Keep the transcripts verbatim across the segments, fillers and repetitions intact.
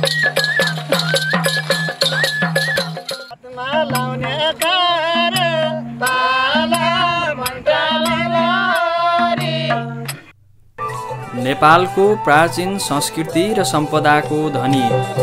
नेपालको प्राचीन संस्कृति र सम्पदाको धनी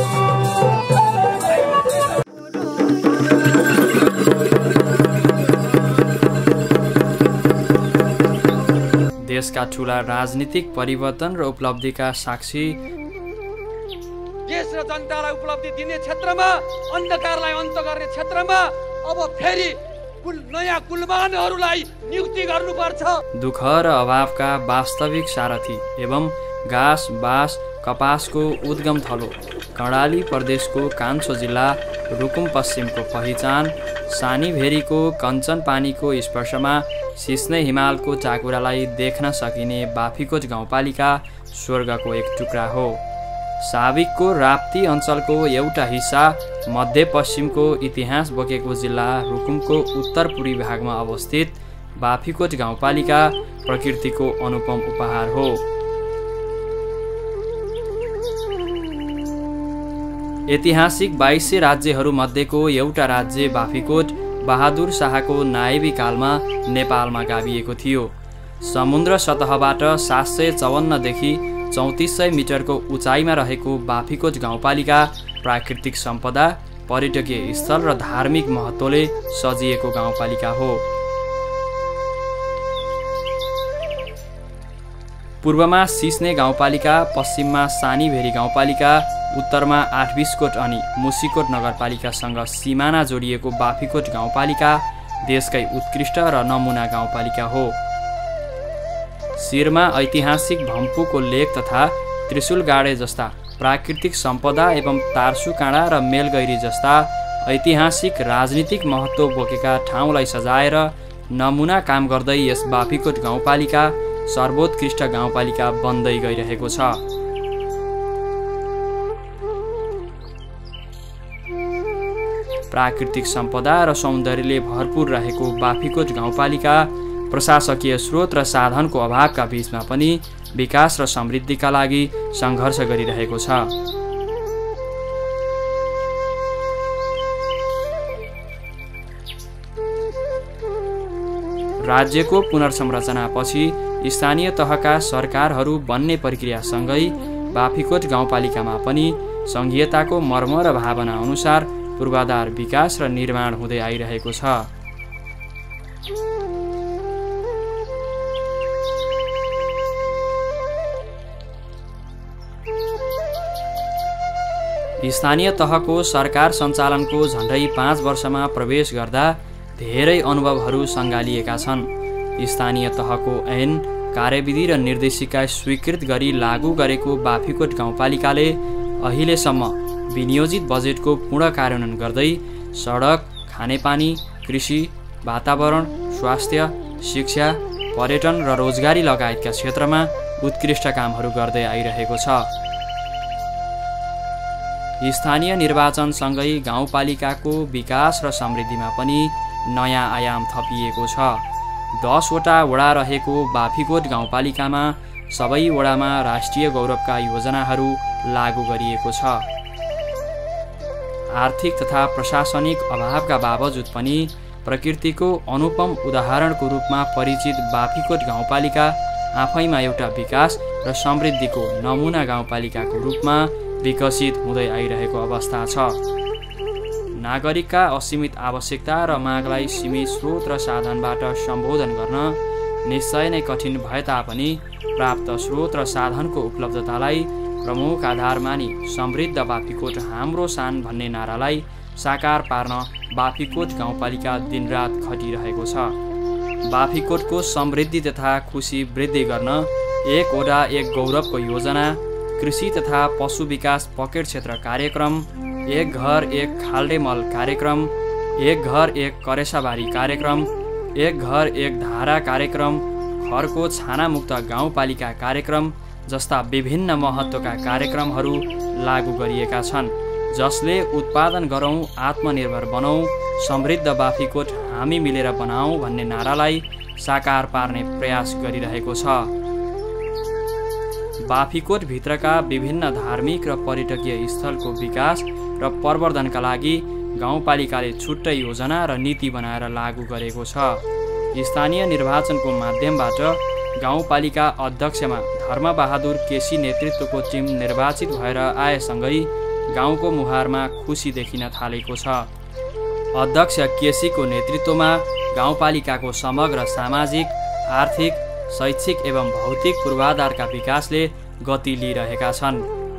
देशका ठूला राजनीतिक परिवर्तन र उपलब्धिका साक्षी देश र जनतालाई उपलब्धि दिने क्षेत्रमा अन्धकारलाई अन्त गर्ने क्षेत्रमा अब फेरि नयाँ कुलमानहरूलाई नियुक्ति गर्नुपर्छ। दुःख र अभावका वास्तविक सारथी एवं घाँस बाँस कपासको उद्गम थलो कर्णाली प्रदेशको कान्छो जिल्ला रुकुम पश्चिमको पहिचान सानी भेरीको कञ्चन पानीको स्पर्शमा सिस्ने हिमालको चाकुरालाई देख्न सकिने बाफीकोट गाउँपालिका स्वर्गको एक टुक्रा हो। साविकको राप्ती अञ्चलको एउटा हिस्सा मध्यपश्चिमको इतिहास बोकेको जिल्ला रुकुमको उत्तर पूर्वी भागमा अवस्थित बाफीकोट गाउँपालिका प्रकृतिको अनुपम उपहार हो। ऐतिहासिक बाइस राज्यहरू मध्येको एउटा राज्य बाफीकोट बहादुर शाहको नायबी कालमा नेपालमा गाभिएको थियो। समुद्र सतहबाट सात सय चौवन्नदेखि चौतिस सय मिटरको उचाइमा रहेको बाफीकोट गाउँपालिका प्राकृतिक सम्पदा पर्यटकीय स्थल र धार्मिक महत्त्वले सजिएको गाउँपालिका हो। पूर्वमा सिस्ने गाउँपालिका, पश्चिममा सानी भेरी गाउँपालिका, उत्तरमा आठबिसकोट अनि मुसिकोट नगरपालिकासँग सिमाना जोडिएको बाफीकोट गाउँपालिका देशकै उत्कृष्ट र नमुना गाउँपालिका हो। शिरमा ऐतिहासिक भम्पूको लेक तथा त्रिशुलगाडे जस्ता प्राकृतिक सम्पदा एवं तार्सु काँडा र मेलगैरी जस्ता ऐतिहासिक राजनीतिक महत्त्व बोकेका ठाउँलाई सजाएर नमुना काम गर्दै यस बाफीकोट गाउँपालिका सर्वोत्कृष्ट गाउँपालिका बन्दै गइरहेको छ। प्राकृतिक सम्पदा र सौन्दर्यले भरपूर रहेको बाफीकोट गाउँपालिका प्रशासकीय स्रोत र साधनको अभावका बीचमा पनि विकास र समृद्धिका लागि सङ्घर्ष गरिरहेको छ। राज्यको पुनर्संरचनापछि स्थानीय तहका सरकारहरू बन्ने प्रक्रियासँगै बाफीकोट गाउँपालिकामा पनि सङ्घीयताको मर्म र भावना अनुसार पूर्वाधार विकास र निर्माण हुँदै आइरहेको छ। स्थानीय तहको सरकार सञ्चालनको झन्डै पाँच वर्षमा प्रवेश गर्दा धेरै अनुभवहरू सङ्गालिएका छन्। स्थानीय तहको ऐन कार्यविधि र निर्देशिका स्वीकृत गरी लागू गरेको बाफीकोट गाउँपालिकाले अहिलेसम्म विनियोजित बजेटको पूर्ण कार्यान्वयन गर्दै सडक, खानेपानी, कृषि, वातावरण, स्वास्थ्य, शिक्षा, पर्यटन र रोजगारी लगायतका क्षेत्रमा उत्कृष्ट कामहरू गर्दै आइरहेको छ। स्थानीय निर्वाचनसँगै गाउँपालिकाको विकास र समृद्धिमा पनि नयाँ आयाम थपिएको छ। दसवटा वडा रहेको बाफीकोट गाउँपालिकामा सबै वडामा राष्ट्रिय गौरवका योजनाहरू लागू गरिएको छ। आर्थिक तथा प्रशासनिक अभावका बावजुद पनि प्रकृतिको अनुपम उदाहरणको रूपमा परिचित बाफीकोट गाउँपालिका आफैमा एउटा विकास र समृद्धिको नमुना गाउँपालिकाको रूपमा विकसित हुँदै आइरहेको अवस्था छ। नागरिकका असीमित आवश्यकता र मागलाई सीमित स्रोत र साधनबाट सम्बोधन गर्न निश्चय नै कठिन भए तापनि प्राप्त स्रोत र साधनको उपलब्धतालाई प्रमुख आधार मानी समृद्ध बाफीकोट हाम्रो शान भन्ने नारालाई साकार पार्न बाफीकोट गाउँपालिका दिनरात खटिरहेको छ। बाफीकोटको समृद्धि तथा खुसी वृद्धि गर्न एक वडा एक गौरवको योजना, कृषि तथा पशु विकास पकेट क्षेत्र कार्यक्रम, एक घर एक खाल्डेमल कार्यक्रम, एक घर एक करेसाबारी कार्यक्रम, एक घर एक धारा कार्यक्रम, घरको छानामुक्त गाउँपालिका कार्यक्रम जस्ता विभिन्न महत्त्वका कार्यक्रमहरू लागू गरिएका छन्, जसले उत्पादन गरौँ, आत्मनिर्भर बनौँ, समृद्ध बाफीकोट हामी मिलेर बनाऊँ भन्ने नारालाई साकार पार्ने प्रयास गरिरहेको छ। बाफीकोट भित्रका विभिन्न धार्मिक र पर्यटकीय स्थलको विकास र प्रवर्धनका लागि गाउँपालिकाले छुट्टै योजना र नीति बनाएर लागू गरेको छ। स्थानीय निर्वाचनको माध्यमबाट गाउँपालिका अध्यक्षमा धर्मबहादुर केसी नेतृत्वको टिम निर्वाचित भएर आएसँगै गाउँको मुहारमा खुसी देखिन थालेको छ। अध्यक्ष केसीको नेतृत्वमा गाउँपालिकाको समग्र सामाजिक, आर्थिक, शैक्षिक एवं भौतिक पूर्वाधारका विकासले गति लिइरहेका छन्।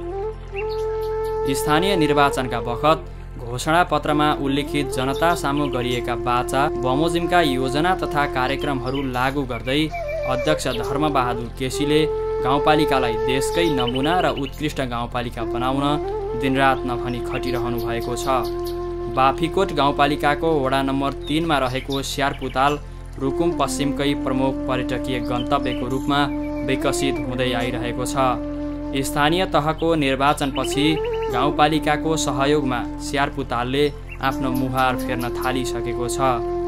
स्थानीय निर्वाचनका बखत घोषणापत्रमा उल्लिखित जनता सामु गरिएका बाचा बमोजिमका योजना तथा कार्यक्रमहरू लागू गर्दै अध्यक्ष धर्मबहादुर केसीले गाउँपालिकालाई देशकै नमुना र उत्कृष्ट गाउँपालिका बनाउन दिनरात नभनी खटिरहनु भएको छ। बाफीकोट गाउँपालिकाको वडा नम्बर तीनमा रहेको स्यारपुताल रुकुम पश्चिमकै प्रमुख पर्यटकीय गन्तव्यको रूपमा विकसित हुँदै आइरहेको छ। स्थानीय तहको निर्वाचनपछि गाउँपालिकाको सहयोगमा स्यारपुतालले आफ्नो मुहार फेर्न थालिसकेको छ।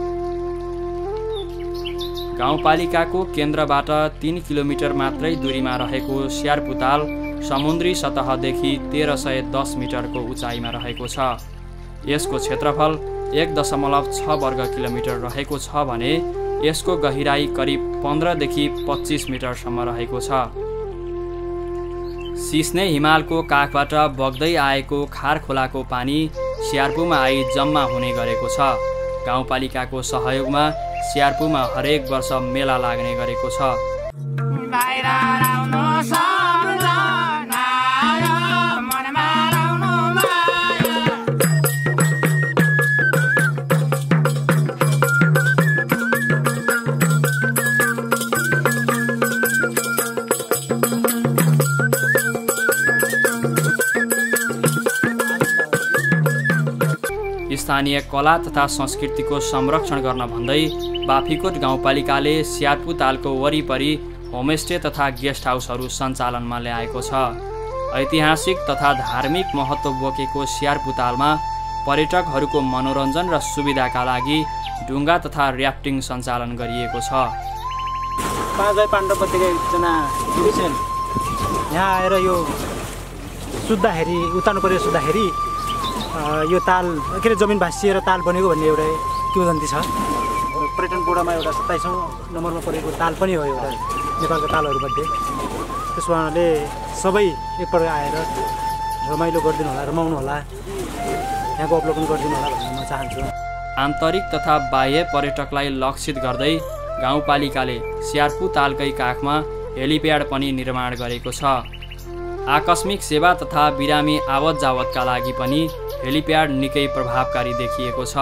गाउँपालिकाको केन्द्रबाट तीन किलोमिटर मात्रै दूरीमा रहेको स्यारपुताल समुद्री सतहदेखि तेह्र सय दस मिटरको उचाइमा रहेको छ। यसको क्षेत्रफल एक दशमलव छ वर्ग किलोमिटर रहेको छ भने यसको गहिराई करिब पन्ध्रदेखि पच्चिस मिटरसम्म रहेको छ। सिस्ने हिमालको काखबाट बग्दै आएको खारखोलाको पानी स्यार्पुमा आई जम्मा हुने गरेको छ। गाउँपालिकाको सहयोगमा स्यार्पुमा हरेक वर्ष मेला लाग्ने गरेको छ। स्थानीय कला तथा संस्कृतिको संरक्षण गर्न भन्दै बाफीकोट गाउँपालिकाले स्यारपुतालको वरिपरि होमस्टे तथा गेस्ट हाउसहरू सञ्चालनमा ल्याएको छ। ऐतिहासिक तथा धार्मिक महत्त्व बोकेको स्यारपुतालमा पर्यटकहरूको मनोरञ्जन र सुविधाका लागि ढुङ्गा तथा र्याफ्टिङ सञ्चालन गरिएको छ। पाँचै पाण्डव पत्रिका एकजना डिभिजन यहाँ आएर यो सुत्दाखेरि उतार्नु पर्यो, सुत्दाखेरि यो ताल के अरे जमिन भाँसिएर ताल बनेको भन्ने एउटा किंवदन्ती छ। पर्यटन बोर्डमा एउटा सत्ताइसौँ नम्बरमा परेको ताल पनि हो एउटा नेपालको तालहरूमध्ये। त्यसमाले सबै एकपल्ट आएर रमाइलो गरिदिनु होला, रमाउनु होला, यहाँको अवलोकन गरिदिनु होला भन्ने म चाहन्छु। आन्तरिक तथा बाह्य पर्यटकलाई लक्षित गर्दै गाउँपालिकाले स्यारपुतालकै काखमा हेलिप्याड पनि निर्माण गरेको छ। आकस्मिक सेवा तथा बिरामी आवत जावतका लागि पनि हेलिप्याड निकै प्रभावकारी देखिएको छ।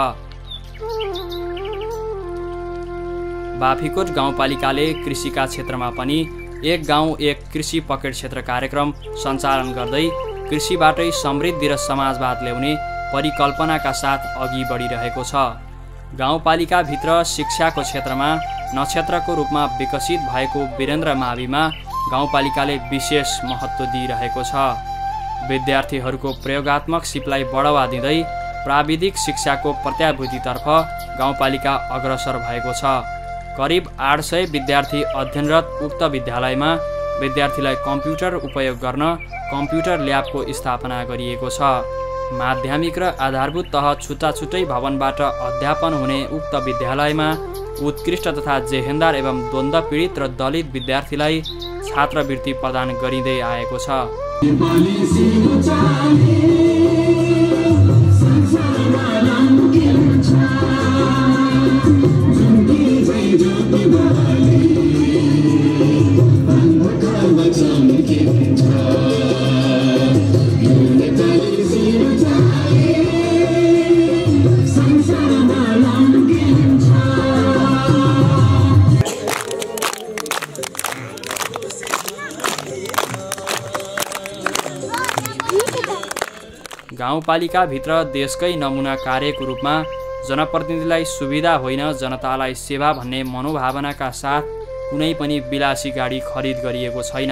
बाफीकोट गाउँपालिकाले कृषिका क्षेत्रमा पनि एक गाउँ एक कृषि पकेट क्षेत्र कार्यक्रम सञ्चालन गर्दै कृषिबाटै समृद्धि र समाजवाद ल्याउने परिकल्पनाका साथ अघि बढिरहेको छ। गाउँपालिकाभित्र शिक्षाको क्षेत्रमा नक्षत्रको रूपमा विकसित भएको वीरेन्द्र माविमा गाउँपालिकाले विशेष महत्त्व दिइरहेको छ। विद्यार्थीहरूको प्रयोगात्मक सिपलाई बढावा दिँदै प्राविधिक शिक्षाको प्रत्याभूतितर्फ गाउँपालिका अग्रसर भएको छ। करिब आठ सय विद्यार्थी अध्ययनरत उक्त विद्यालयमा विद्यार्थीलाई कम्प्युटर उपयोग गर्न कम्प्युटर ल्याबको स्थापना गरिएको छ। माध्यमिक र आधारभूत तह छुट्टा छुट्टै भवनबाट अध्यापन हुने उक्त विद्यालयमा उत्कृष्ट तथा जेहेन्दार एवं द्वन्द्व पीडित र दलित विद्यार्थीलाई छात्रवृत्ति प्रदान गरिँदै आएको छ। गाउँपालिकाभित्र देशकै नमुना कार्यको रूपमा जनप्रतिनिधिलाई सुविधा होइन जनतालाई सेवा भन्ने मनोभावनाका साथ कुनै पनि विलासी गाडी खरिद गरिएको छैन।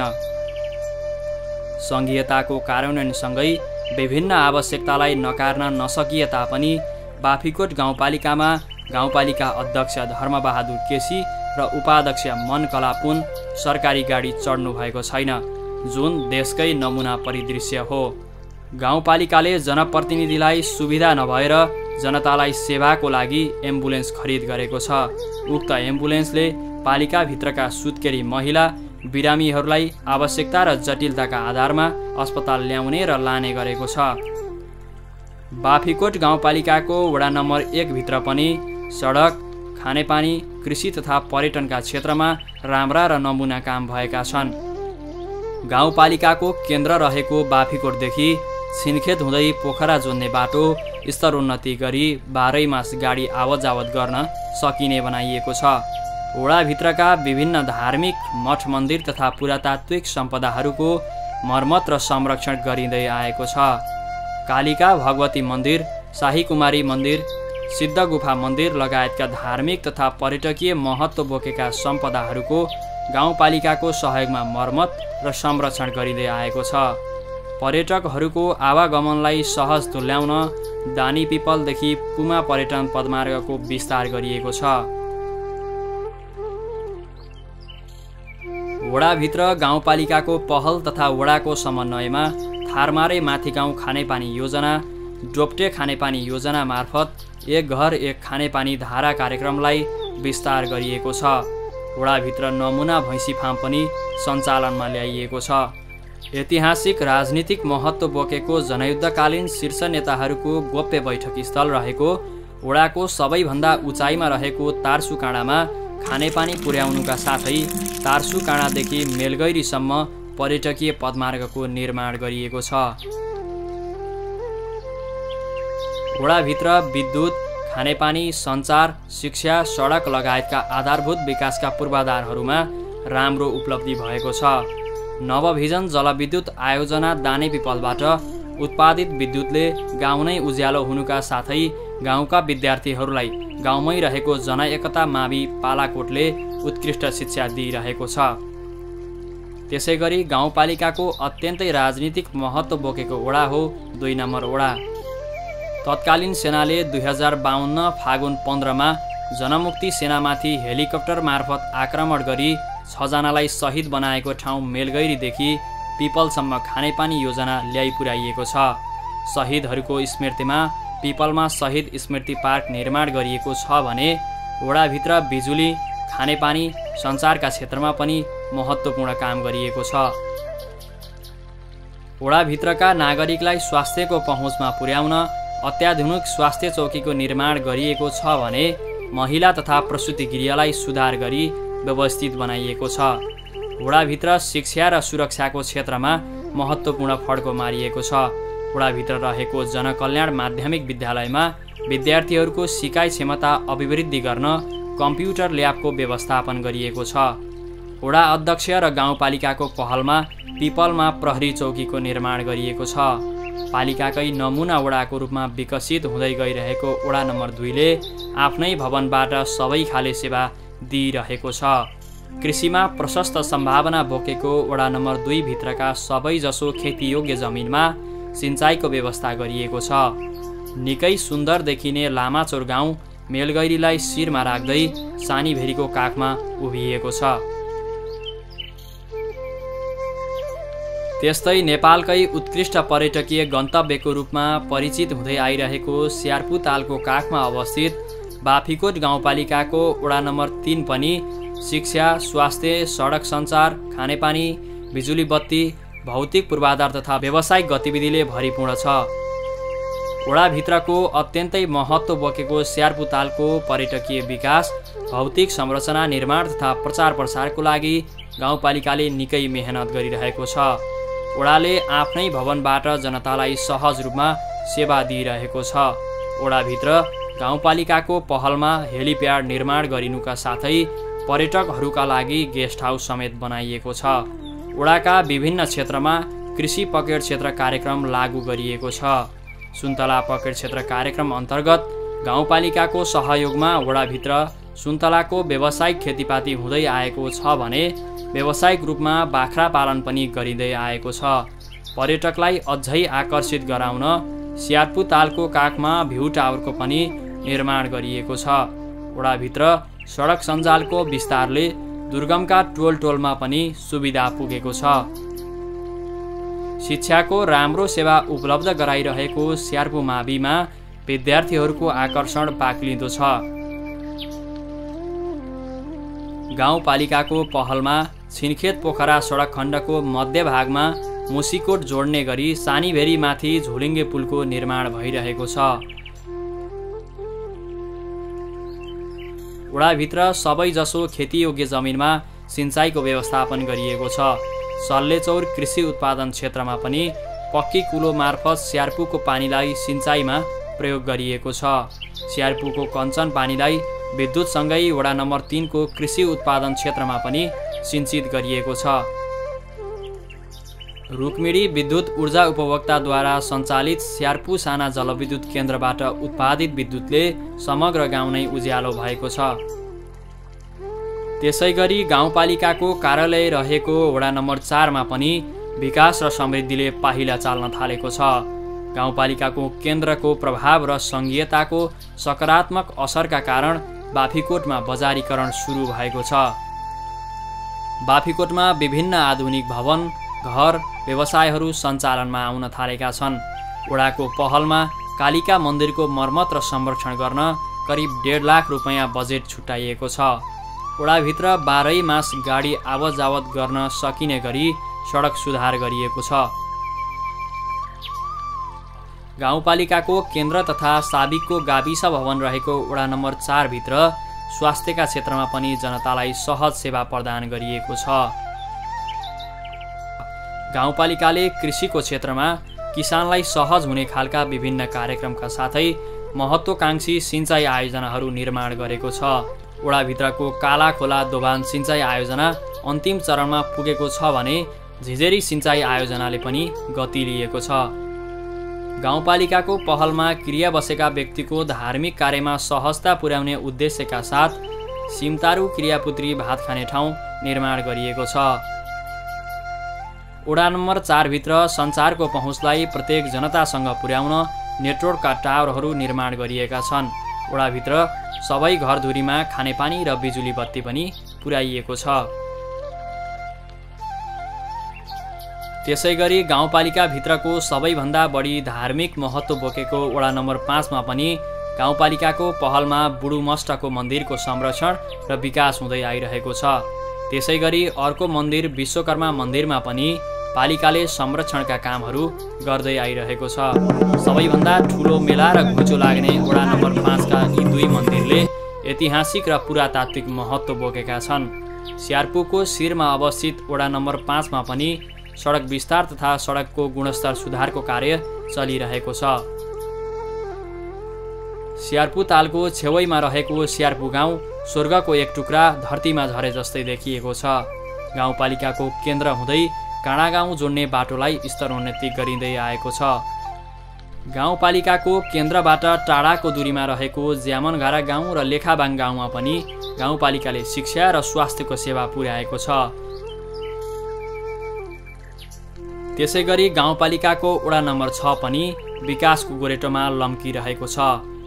सङ्घीयताको कार्यान्वयनसँगै विभिन्न आवश्यकतालाई नकार्न नसकिए तापनि बाफीकोट गाउँपालिकामा गाउँपालिका अध्यक्ष धर्मबहादुर केसी र उपाध्यक्ष मन कलापुन सरकारी गाडी चढ्नु भएको छैन। जुन देशकै नमुना परिदृश्य हो। गाउँपालिकाले जनप्रतिनिधिलाई सुविधा नभएर जनतालाई सेवाको लागि एम्बुलेन्स खरिद गरेको छ। उक्त एम्बुलेन्सले पालिकाभित्रका सुत्केरी महिला बिरामीहरूलाई आवश्यकता र जटिलताका आधारमा अस्पताल ल्याउने र लाने गरेको छ। बाफीकोट गाउँपालिकाको वडा नम्बर एक भित्र पनि सडक, खानेपानी, कृषि तथा पर्यटनका क्षेत्रमा राम्रा र नमुना काम भएका छन्। गाउँपालिकाको केन्द्र रहेको बाफीकोटदेखि छिनखेत हुँदै पोखरा जोड्ने बाटो स्तरोन्नति गरी बाह्रै मास गाडी आवत जावत गर्न सकिने बनाइएको छ। वडाभित्रका विभिन्न धार्मिक मठ मन्दिर तथा पुरातात्विक सम्पदाहरूको मर्मत र संरक्षण गरिँदै आएको छ। कालिका भगवती मन्दिर, शाही कुमारी मन्दिर, सिद्ध गुफा मन्दिर लगायतका धार्मिक तथा पर्यटकीय महत्त्व बोकेका सम्पदाहरूको गाउँपालिकाको सहयोगमा मर्मत र संरक्षण गरिँदै आएको छ। पर्यटकहरूको आवागमनलाई सहज तुल्याउन दानी पिपलदेखि पुमा पर्यटन पदमार्गको विस्तार गरिएको छ। वडाभित्र गाउँपालिकाको पहल तथा वडाको समन्वयमा थारमारे माथि गाउँ खानेपानी योजना, डोप्टे खानेपानी योजना मार्फत एक घर एक खानेपानी धारा कार्यक्रमलाई विस्तार गरिएको छ। वडाभित्र नमुना भैँसी फार्म पनि सञ्चालनमा ल्याइएको छ। ऐतिहासिक राजनीतिक महत्त्व बोकेको जनयुद्धकालीन शीर्ष नेताहरूको गोप्य बैठक स्थल रहेको वडाको सबैभन्दा उचाइमा रहेको तार्सु काँडामा खानेपानी पुर्याउनुका साथै तार्सु काँडादेखि मेलगैरीसम्म पर्यटकीय पदमार्गको निर्माण गरिएको छ। वडाभित्र विद्युत, खानेपानी, सञ्चार, शिक्षा, सडक लगायतका आधारभूत विकासका पूर्वाधारहरूमा राम्रो उपलब्धि भएको छ। नवभिजन जलविद्युत आयोजना दाने पिपलबाट उत्पादित विद्युतले गाउँ नै उज्यालो हुनुका साथै गाउँका विद्यार्थीहरूलाई गाउँमै रहेको जनएकता मावि पालाकोटले उत्कृष्ट शिक्षा दिइरहेको छ। त्यसैगरी गाउँपालिकाको अत्यन्तै राजनीतिक महत्त्व बोकेको वडा हो दुई नम्बर वडा। तत्कालीन सेनाले दुई हजार बाहन्न फागुन पन्ध्रमा जनमुक्ति सेनामाथि हेलिकप्टर मार्फत आक्रमण गरी छजनालाई शहीद बनाएको ठाउँ मेलगैरीदेखि पिपलसम्म खानेपानी योजना ल्याइ पुर्याइएको छ। शहीदहरूको स्मृतिमा पिपलमा शहीद स्मृति पार्क निर्माण गरिएको छ भने वडाभित्र बिजुली, खानेपानी, सञ्चारका क्षेत्रमा पनि महत्त्वपूर्ण काम गरिएको छ। वडाभित्रका नागरिकलाई स्वास्थ्यको पहुँचमा पुर्याउन अत्याधुनिक स्वास्थ्य चौकीको निर्माण गरिएको छ भने महिला तथा प्रसुति गृहलाई सुधार गरी व्यवस्थित बनाइएको छ। वडाभित्र शिक्षा र सुरक्षाको क्षेत्रमा महत्त्वपूर्ण फड्को मारिएको छ। वडाभित्र रहेको जनकल्याण माध्यमिक विद्यालयमा विद्यार्थीहरूको सिकाइ क्षमता अभिवृद्धि गर्न कम्प्युटर ल्याबको व्यवस्थापन गरिएको छ। वडा अध्यक्ष र गाउँपालिकाको पहलमा पिपलमा प्रहरी चौकीको निर्माण गरिएको छ। पालिकाकै नमुना वडाको रूपमा विकसित हुँदै गइरहेको वडा नम्बर दुईले आफ्नै भवनबाट सबै खाले सेवा दिइरहेको छ। कृषिमा प्रशस्त सम्भावना बोकेको वडा नम्बर दुई भित्रका सबैजसो खेतीयोग्य जमिनमा सिँचाइको व्यवस्था गरिएको छ। निकै सुन्दर देखिने लामाचोर गाउँ मेलगैरीलाई शिरमा राख्दै सानीभेरीको काखमा उभिएको छ। त्यस्तै नेपालकै उत्कृष्ट पर्यटकीय गन्तव्यको रूपमा परिचित हुँदै आइरहेको स्यार्पु तालको काखमा अवस्थित बाफीकोट गाउँपालिकाको वडा नम्बर तीन पनि शिक्षा, स्वास्थ्य, सडक सञ्चार, खानेपानी, बिजुली बत्ती, भौतिक पूर्वाधार तथा व्यावसायिक गतिविधिले भरिपूर्ण छ। वडाभित्रको अत्यन्तै महत्त्व बोकेको स्यार्पु तालको पर्यटकीय विकास, भौतिक संरचना निर्माण तथा प्रचार प्रसारको लागि गाउँपालिकाले निकै मेहनत गरिरहेको छ। वडाले आफ्नै भवनबाट जनतालाई सहज रूपमा सेवा दिइरहेको छ। वडाभित्र गाउँपालिकाको पहलमा हेलिप्याड निर्माण गरिनुका साथै पर्यटकहरूका लागि गेस्ट हाउस समेत बनाइएको छ। वडाका विभिन्न क्षेत्रमा कृषि पकेट क्षेत्र कार्यक्रम लागू गरिएको छ। सुन्तला पकेट क्षेत्र कार्यक्रम अन्तर्गत गाउँपालिकाको सहयोगमा वडाभित्र सुन्तलाको व्यावसायिक खेतीपाती हुँदै आएको छ भने व्यावसायिक रूपमा बाख्रा पालन पनि गरिँदै आएको छ। पर्यटकलाई अझै आकर्षित गराउन स्यार्पु तालको काखमा भ्यू टावरको पनि निर्माण गरिएको छ। वडाभित्र सडक सञ्जालको विस्तारले दुर्गमका टोल टोलमा पनि सुविधा पुगेको छ। शिक्षाको राम्रो सेवा उपलब्ध गराइरहेको स्यार्पु माविमा विद्यार्थीहरूको आकर्षण बाक्लिँदो छ। गाउँपालिकाको पहलमा छिनखेत पोखरा सडक खण्डको मध्यभागमा मुसिकोट जोड्ने गरी सानीभेरीमाथि झोलिङ्गे पुलको निर्माण भइरहेको छ। वडाभित्र सबैजसो खेतीयोग्य जमिनमा सिँचाइको व्यवस्थापन गरिएको छ। सल्लेचौर कृषि उत्पादन क्षेत्रमा पनि पक्की कुलो मार्फत स्यार्पुको पानीलाई सिँचाइमा प्रयोग गरिएको छ। स्यार्पुको कञ्चन पानीलाई विद्युतसँगै वडा नम्बर तीन को कृषि उत्पादन क्षेत्रमा पनि सिंचित गरिएको छ। रुक्मिणी विद्युत ऊर्जा उपभोक्ताद्वारा सञ्चालित स्यार्पु साना जलविद्युत केन्द्रबाट उत्पादित विद्युतले समग्र गाउँ नै उज्यालो भएको छ। त्यसैगरी गाउँपालिकाको कार्यालय रहेको वडा नम्बर चारमा पनि विकास र समृद्धिले पाहिला चाल्न थालेको छ। गाउँपालिकाको केन्द्रको प्रभाव र सङ्घीयताको सकारात्मक असरका कारण बाफीकोटमा बजारीकरण सुरु भएको छ। बाफीकोटमा विभिन्न आधुनिक भवन, घर, व्यवसायहरू सञ्चालनमा आउन थालेका छन्। वडाको पहलमा कालिका मन्दिरको मर्मत र संरक्षण गर्न करिब डेढ लाख रुपियाँ बजेट छुट्याइएको छ। वडाभित्र बाह्रै मास गाडी आवत जावत गर्न सकिने गरी सडक सुधार गरिएको छ। गाउँपालिकाको केन्द्र तथा साबिकको गाविस भवन रहेको वडा नम्बर चार भित्र स्वास्थ्यका क्षेत्रमा पनि जनतालाई सहज सेवा प्रदान गरिएको छ। गाउँपालिकाले कृषिको क्षेत्रमा किसानलाई सहज हुने खालका विभिन्न कार्यक्रमका साथै महत्त्वकांक्षी सिँचाइ आयोजनाहरू निर्माण गरेको छ। वडाभित्रको काला खोला दोभान सिँचाइ आयोजना अन्तिम चरणमा पुगेको छ भने झिझेरी सिँचाइ आयोजनाले पनि गति लिएको छ। गाउँपालिकाको पहलमा क्रिया बसेका व्यक्तिको धार्मिक कार्यमा सहजता पुर्याउने उद्देश्यका साथ सिमतारू क्रियापुत्री भात खाने ठाउँ निर्माण गरिएको छ। वडा नम्बर चार भित्र सञ्चारको पहुँचलाई प्रत्येक जनतासँग पुर्याउन नेटवर्कका टावरहरू निर्माण गरिएका छन्। वडाभित्र सबै घरधुरीमा खानेपानी र बिजुली बत्ती पनि पुर्याइएको छ। त्यसैगरी गाउँपालिकाभित्रको सबैभन्दा बढी धार्मिक महत्त्व बोकेको वडा नम्बर पाँचमा पनि गाउँपालिकाको पहलमा बुढुमष्टको मन्दिरको संरक्षण र विकास हुँदै आइरहेको छ। त्यसैगरी अर्को मन्दिर विश्वकर्मा मन्दिरमा पनि पालिकाले संरक्षणका कामहरू गर्दै आइरहेको छ। सबैभन्दा ठुलो मेला र घुइँचो लाग्ने वडा नम्बर पाँचका यी दुई मन्दिरले ऐतिहासिक र पुरातात्विक महत्त्व बोकेका छन्। स्यार्पुको शिरमा अवस्थित वडा नम्बर पाँचमा पनि सडक विस्तार तथा सडकको गुणस्तर सुधारको कार्य चलिरहेको छ। स्यार्पु तालको छेउैमा रहेको स्यार्पु गाउँ स्वर्गको एक टुक्रा धरतीमा झरे जस्तै देखिएको छ। गाउँपालिकाको केन्द्र हुँदै काँडागाउँ जोड्ने बाटोलाई स्तरोन्नति गरिँदै आएको छ। गाउँपालिकाको केन्द्रबाट टाढाको दूरीमा रहेको ज्यामनघारा गाउँ र लेखाबाङ गाउँमा पनि गाउँपालिकाले शिक्षा र स्वास्थ्यको सेवा पुर्याएको छ। त्यसैगरी गाउँपालिकाको वडा नम्बर छ पनि विकासको गोरेटोमा लम्किरहेको छ।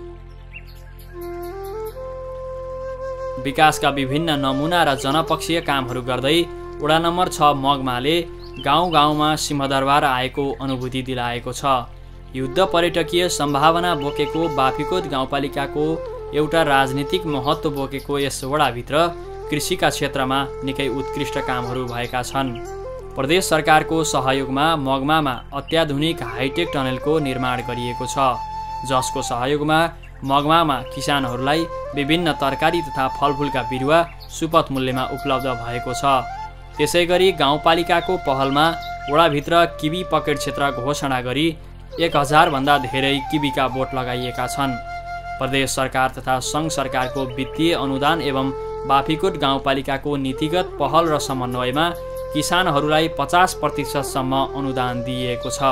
विकासका विभिन्न नमुना र जनपक्षीय कामहरू गर्दै वडा नम्बर छ मगमाले गाउँ गाउँमा सिंहदरबार आएको अनुभूति दिलाएको छ। युद्ध पर्यटकीय सम्भावना बोकेको बाफीकोट गाउँपालिकाको एउटा राजनीतिक महत्त्व बोकेको यस वडाभित्र कृषिका क्षेत्रमा निकै उत्कृष्ट कामहरू भएका छन्। प्रदेश सरकारको सहयोगमा मगमामा अत्याधुनिक हाइटेक टनलको निर्माण गरिएको छ, जसको सहयोगमा मगमामा किसानहरूलाई विभिन्न तरकारी तथा फलफुलका बिरुवा सुपथ मूल्यमा उपलब्ध भएको छ। त्यसैगरी गाउँपालिकाको पहलमा वडाभित्र किबी पकेट क्षेत्र घोषणा गरी एक हजार भन्दा धेरै किबीका बोट लगाइएका छन्। प्रदेश सरकार तथा सङ्घ सरकारको वित्तीय अनुदान एवं बाफीकोट गाउँपालिकाको नीतिगत पहल र समन्वयमा किसानहरूलाई पचास प्रतिशतसम्म अनुदान दिइएको छ।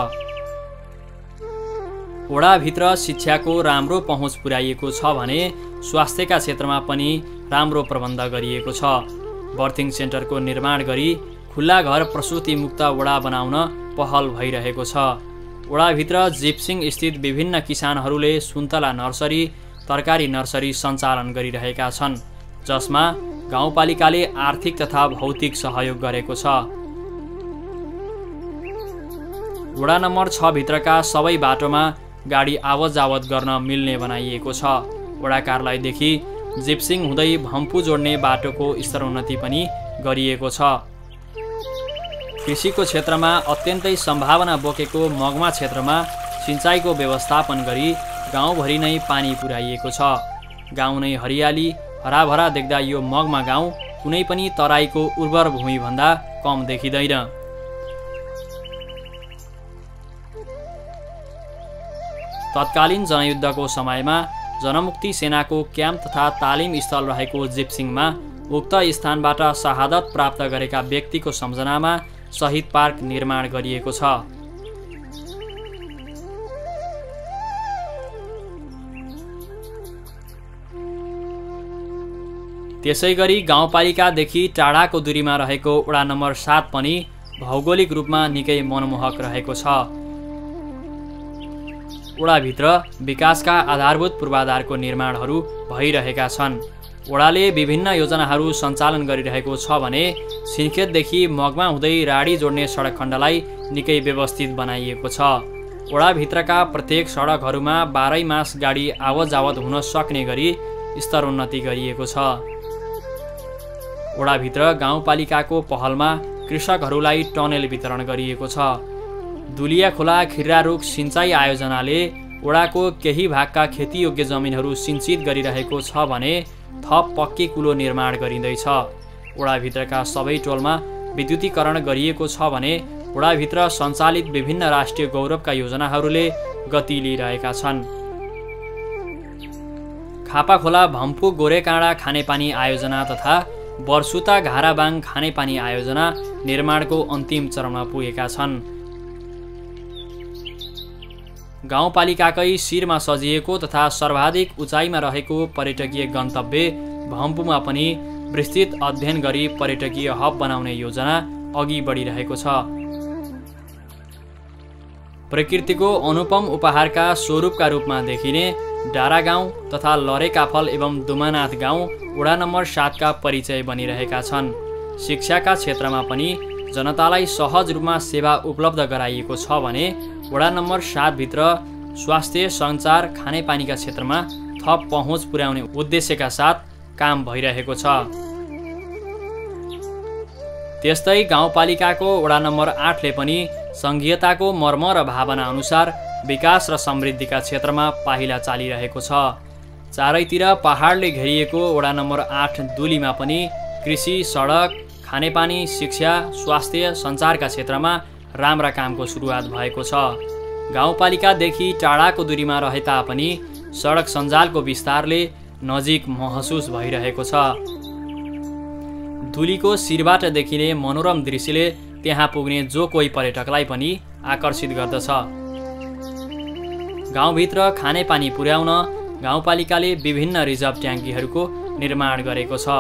वडाभित्र शिक्षाको राम्रो पहुँच पुर्याइएको छ भने स्वास्थ्यका क्षेत्रमा पनि राम्रो प्रबन्ध गरिएको छ। बर्थिङ सेन्टरको निर्माण गरी खुल्ला घर प्रसुति मुक्त वडा बनाउन पहल भइरहेको छ। वडाभित्र जिप्सिङ स्थित विभिन्न किसानहरूले सुन्तला नर्सरी, तरकारी नर्सरी सञ्चालन गरिरहेका छन्, जसमा गाउँपालिकाले आर्थिक तथा भौतिक सहयोग गरेको छ। वडा नम्बर छ भित्रका सबै बाटोमा गाडी आवत जावत गर्न मिल्ने बनाइएको छ। वडा कार्यालयदेखि जिप्सिङ हुँदै भम्पु जोड्ने बाटोको स्तरोन्नति पनि गरिएको छ। कृषिको क्षेत्रमा अत्यन्तै सम्भावना बोकेको मगमा क्षेत्रमा सिँचाइको व्यवस्थापन गरी गाउँभरि नै पानी पुर्याइएको छ। गाउँ नै हरियाली हराभरा देख्दा यो मगमा गाउँ कुनै पनि तराईको उर्वर भूमिभन्दा कम देखिँदैन। तत्कालीन जनयुद्धको समयमा जनमुक्ति सेनाको क्याम्प तथा तालिम स्थल रहेको जिप्सिङमा उक्त स्थानबाट शहादत प्राप्त गरेका व्यक्तिको सम्झनामा शहीद पार्क निर्माण गरिएको छ। त्यसैगरी गाउँपालिकादेखि टाढाको दूरीमा रहेको वडा नम्बर सात पनि भौगोलिक रूपमा निकै मनमोहक रहेको छ। वडाभित्र विकासका आधारभूत पूर्वाधारको निर्माणहरू भइरहेका छन्। वडाले विभिन्न योजनाहरू सञ्चालन गरिरहेको छ भने सिन्खेतदेखि मगमा हुँदै राडी जोड्ने सडक खण्डलाई निकै व्यवस्थित बनाइएको छ। वडाभित्रका प्रत्येक सडकहरूमा बाह्रै मास गाडी आवत जावत हुन सक्ने गरी स्तरोन्नति गरिएको छ। वडाभित्र गाउँपालिकाको पहलमा कृषकहरूलाई टनेल वितरण गरिएको छ। दुलिया खोला खिर्रा रुख सिँचाइ आयोजनाले वडाको केही भागका खेतीयोग्य जमिनहरू सिंचित गरिरहेको छ भने थप पक्की कुलो निर्माण गरिँदैछ। वडाभित्रका सबै टोलमा विद्युतीकरण गरिएको छ भने वडाभित्र सञ्चालित विभिन्न राष्ट्रिय गौरवका योजनाहरूले गति लिइरहेका छन्। खापाखोला भम्पु गोरेकाँडा खानेपानी आयोजना तथा बर्सुता घाराबाङ खानेपानी आयोजना निर्माणको अन्तिम चरणमा पुगेका छन्। गाउँपालिकाकै शिरमा सजिएको तथा सर्वाधिक उचाइमा रहेको पर्यटकीय गन्तव्य भम्पुमा पनि विस्तृत अध्ययन गरी पर्यटकीय हब बनाउने योजना अघि बढिरहेको छ। प्रकृतिको अनुपम उपहारका स्वरूपका रूपमा देखिने डारा गाउँ तथा लरेकाफल एवं दुमानाथ गाउँ वडा नम्बर सातका परिचय बनिरहेका छन्। शिक्षाका क्षेत्रमा पनि जनतालाई सहज रूपमा सेवा उपलब्ध गराइएको छ भने वडा नम्बर सात भित्र स्वास्थ्य सञ्चार खानेपानीका क्षेत्रमा थप पहुँच पुर्याउने उद्देश्यका साथ काम भइरहेको छ। त्यस्तै गाउँपालिकाको वडा नम्बर आठले पनि सङ्घीयताको मर्म र भावना अनुसार विकास र समृद्धिका क्षेत्रमा पाइला चालिरहेको छ। चारैतिर पहाडले घेरिएको वडा नम्बर आठ दुलीमा पनि कृषि, सडक, खानेपानी, शिक्षा, स्वास्थ्य, सञ्चारका क्षेत्रमा राम्रा कामको सुरुवात भएको छ। गाउँपालिकादेखि टाढाको दूरीमा रहे तापनि सडक सञ्जालको विस्तारले नजिक महसुस भइरहेको छ। दुलीको शिरबाट देखिने मनोरम दृश्यले त्यहाँ पुग्ने जो कोही पर्यटकलाई पनि आकर्षित गर्दछ। गाउँभित्र खानेपानी पुर्याउन गाउँपालिकाले विभिन्न रिजर्भ ट्याङ्कीहरूको निर्माण गरेको छ।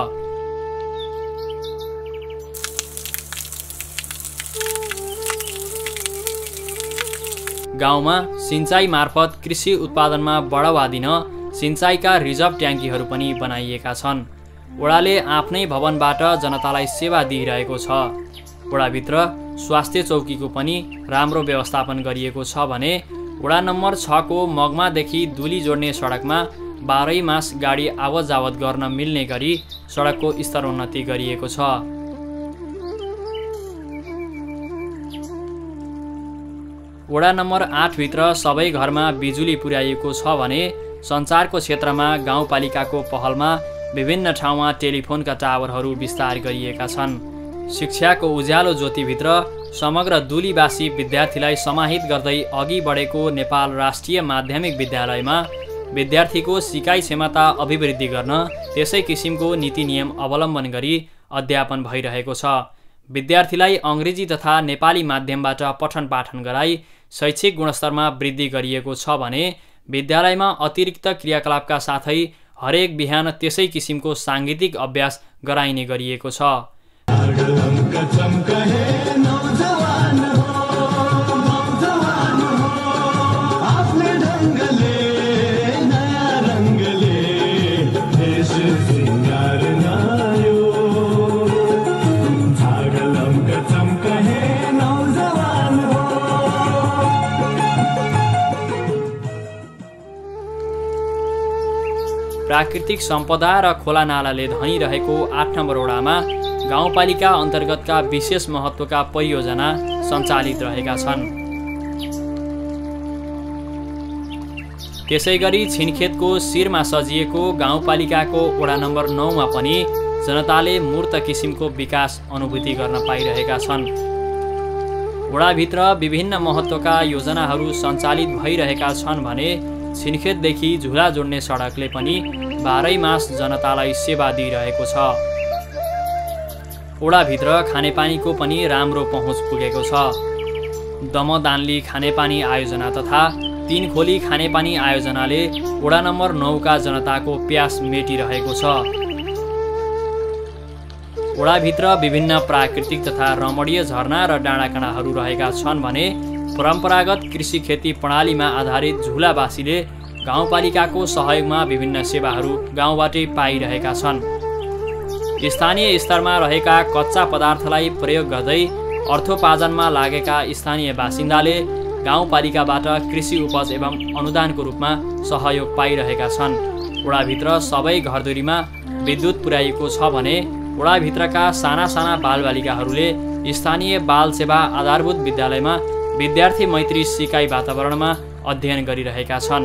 गाउँमा सिँचाइ मार्फत कृषि उत्पादनमा बढावा दिन सिँचाइका रिजर्भ ट्याङ्कीहरू पनि बनाइएका छन्। वडाले आफ्नै भवनबाट जनतालाई सेवा दिइरहेको छ। वडाभित्र स्वास्थ्य चौकीको पनि राम्रो व्यवस्थापन गरिएको छ भने वडा नम्बर छको मगमादेखि दुली जोड्ने सडकमा बाह्रै मास गाडी आवत जावत गर्न मिल्ने गरी सडकको स्तरोन्नति गरिएको छ। वडा नम्बर आठ भित्र सबै घरमा बिजुली पुर्याइएको छ भने सञ्चारको क्षेत्रमा गाउँपालिकाको पहलमा विभिन्न ठाउँमा टेलिफोनका टावरहरू विस्तार गरिएका छन्। शिक्षाको उज्यालो ज्योतिभित्र समग्र दुलीवासी विद्यार्थीलाई समाहित गर्दै अघि बढेको नेपाल राष्ट्रिय माध्यमिक विद्यालयमा विद्यार्थीको सिकाइ क्षमता अभिवृद्धि गर्न त्यसै किसिमको नीति नियम अवलम्बन गरी अध्यापन भइरहेको छ। विद्यार्थीलाई अङ्ग्रेजी तथा नेपाली माध्यमबाट पठन पाठन गराई शैक्षिक गुणस्तरमा वृद्धि गरिएको छ भने विद्यालयमा अतिरिक्त क्रियाकलापका साथै हरेक बिहान त्यसै किसिमको साङ्गीतिक अभ्यास गराइने गरिएको छ। प्राकृतिक सम्पदा र खोलानालाले धनी रहेको आठ नम्बर वडामा गाउँपालिका अन्तर्गतका विशेष महत्त्वका परियोजना सञ्चालित रहेका छन्। त्यसैगरी छिनखेतको शिरमा सजिएको गाउँपालिकाको वडा नम्बर नौमा पनि जनताले मूर्त किसिमको विकास अनुभूति गर्न पाइरहेका छन्। वडाभित्र विभिन्न महत्त्वका योजनाहरू सञ्चालित भइरहेका छन् भने छिनखेतदेखि झुला जोड्ने सडकले पनि बाह्रै मास जनतालाई सेवा दिइरहेको छ। वडाभित्र खानेपानीको पनि राम्रो पहुँच पुगेको छ। दमदानली खानेपानी आयोजना तथा तीन खोली खानेपानी आयोजनाले वडा नम्बर नौका जनताको प्यास मेटिरहेको छ। वडाभित्र विभिन्न प्राकृतिक तथा रमणीय झरना र डाँडाकाँडाहरू रहेका छन् भने परम्परागत कृषि खेती प्रणालीमा आधारित झुलावासीले गाउँपालिकाको सहयोगमा विभिन्न सेवाहरू गाउँबाटै पाइरहेका छन्। स्थानीय स्तरमा रहेका कच्चा पदार्थलाई प्रयोग गर्दै अर्थोपार्जनमा लागेका स्थानीय बासिन्दाले गाउँपालिकाबाट कृषि उपज एवं अनुदानको रूपमा सहयोग पाइरहेका छन्। वडाभित्र सबै घरधुरीमा विद्युत पुर्याइएको छ भने वडाभित्रका साना साना बालबालिकाहरूले स्थानीय बाल सेवा आधारभूत विद्यालयमा विद्यार्थी मैत्री सिकाइ वातावरणमा अध्ययन गरिरहेका छन्।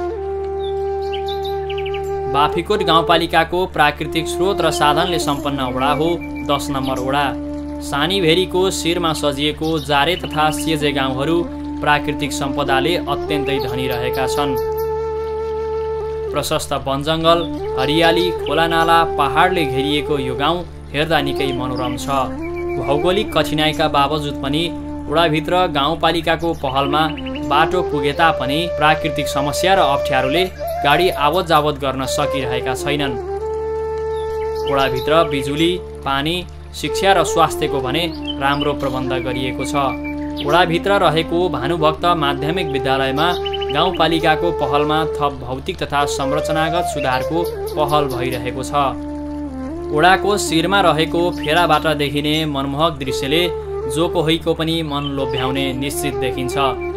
बाफीकोट गाउँपालिकाको प्राकृतिक स्रोत र साधनले सम्पन्न वडा हो दस नम्बर वडा। सानीभेरीको शिरमा सजिएको जारे तथा सेजे गाउँहरू प्राकृतिक सम्पदाले अत्यन्तै धनी रहेका छन्। प्रशस्त वनजङ्गल, हरियाली, खोलानाला, पहाडले घेरिएको यो गाउँ हेर्दा निकै मनोरम छ। भौगोलिक कठिनाइका बावजुद पनि वडाभित्र गाउँपालिकाको पहलमा बाटो पुगे तापनि प्राकृतिक समस्या र अप्ठ्यारोले गाडी आवत जावत गर्न सकिरहेका छैनन्। वडाभित्र बिजुली, पानी, शिक्षा र स्वास्थ्यको भने राम्रो प्रबन्ध गरिएको छ। वडाभित्र रहेको भानुभक्त माध्यमिक विद्यालयमा गाउँपालिकाको पहलमा थप भौतिक तथा संरचनागत सुधारको पहल भइरहेको छ। वडाको शिरमा रहेको फेराबाट देखिने मनमोहक दृश्यले जो कोहीको पनि मन लोभ्याउने निश्चित देखिन्छ।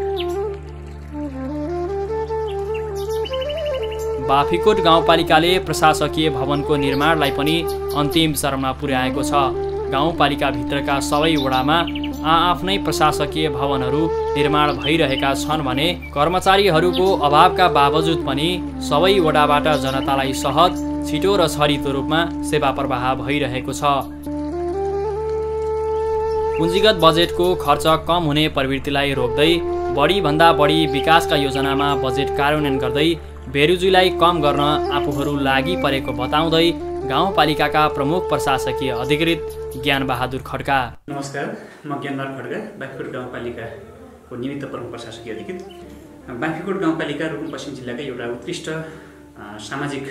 बाफीकोट गाउँपालिकाले प्रशासकीय भवनको निर्माणलाई पनि अन्तिम चरणमा पुर्याएको छ। गाउँपालिकाभित्रका सबै वडामा आआफ्नै प्रशासकीय भवनहरू निर्माण भइरहेका छन् भने कर्मचारीहरूको अभावका बावजुद पनि सबै वडाबाट जनतालाई सहज, छिटो र छरितो रूपमा सेवा प्रवाह भइरहेको छ। पुँजीगत बजेटको खर्च कम हुने प्रवृत्तिलाई रोक्दै बढीभन्दा बढी विकासका योजनामा बजेट कार्यान्वयन गर्दै बेरोजगारीलाई कम गर्न आफूहरू लागि परेको बताउँदै गाउँपालिकाका प्रमुख प्रशासकीय अधिकृत ज्ञानबहादुर खड्का। नमस्कार, म ज्ञानबहादुर खड्का, बाफीकोट गाउँपालिकाको निमित्त प्रमुख प्रशासकीय अधिकृत। बाफीकोट गाउँपालिका रुकुम पश्चिम जिल्लाकै एउटा उत्कृष्ट सामाजिक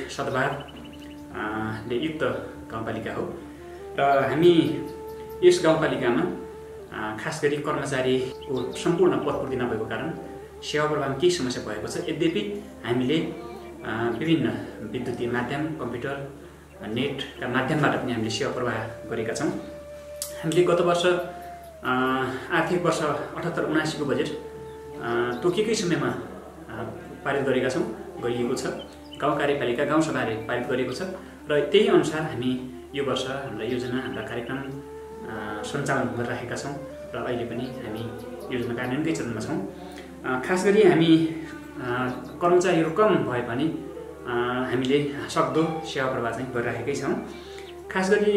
सद्भावले युक्त गाउँपालिका हो र हामी यस गाउँपालिकामा खास गरी कर्मचारीको सम्पूर्ण पदपूर्ति नभएको कारण सेवा प्रवाहमा केही समस्या भएको छ। यद्यपि हामीले विभिन्न विद्युतीय माध्यम, कम्प्युटर, नेटका माध्यमबाट पनि हामीले सेवा प्रवाह गरेका छौँ। हामीले गत वर्ष आर्थिक वर्ष अठहत्तर उनासीको बजेट तोकेकै समयमा पारित गरेका छौँ, गरिएको छ। गाउँ कार्यपालिका गाउँसभाले पारित गरेको छ र त्यही अनुसार हामी यो वर्ष हाम्रा योजना, हाम्रा कार्यक्रम सञ्चालन गरिरहेका छौँ र अहिले पनि हामी योजना कार्यान्वयनकै चरणमा छौँ। खास गरी हामी कर्मचारीहरू कम भए पनि हामीले सक्दो सेवा प्रवाह चाहिँ गरिरहेकै छौँ। खास गरी